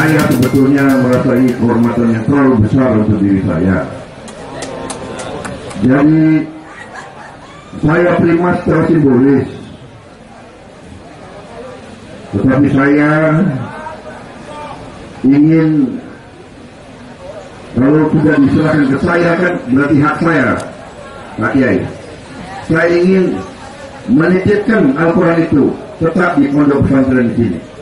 saya sebetulnya merasai kehormatan yang terlalu besar untuk diri saya. Jadi saya terima secara simbolis, tetapi saya ingin, kalau sudah diserahkan ke saya kan berarti hak saya, Pak Kiai. Saya ingin menitipkan Al-Qur'an itu tetap di pondok pesantren di sini.